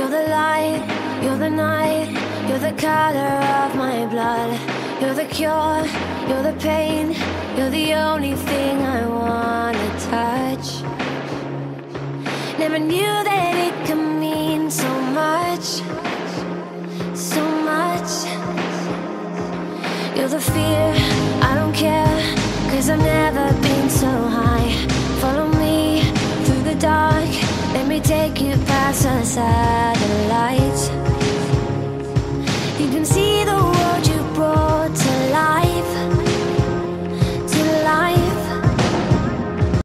You're the light, you're the night, you're the color of my blood. You're the cure, you're the pain, you're the only thing I wanna touch. Never knew that it could mean so much, so much. You're the fear, I don't care, 'cause I've never been so high.